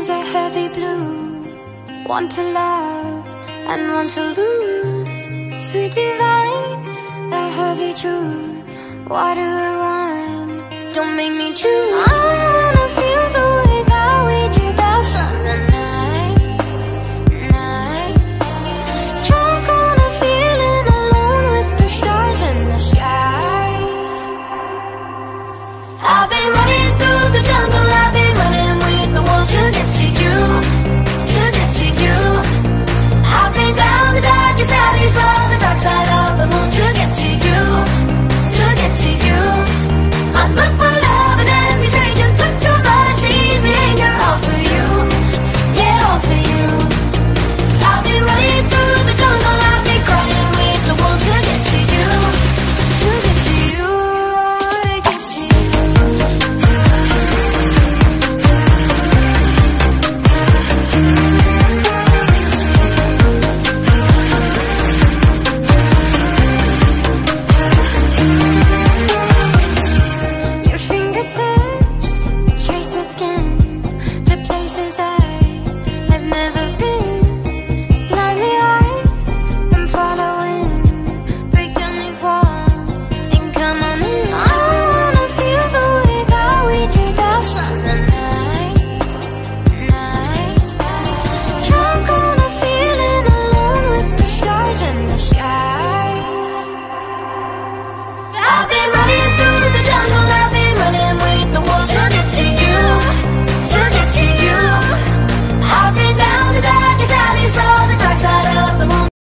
eyes are heavy blue, one to love and one to lose. Sweet divine, the heavy truth. Why do I want? Don't make me choose.